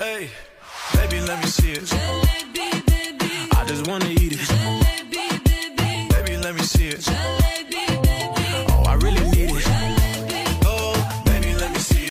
Hey, baby, let me see it. I just wanna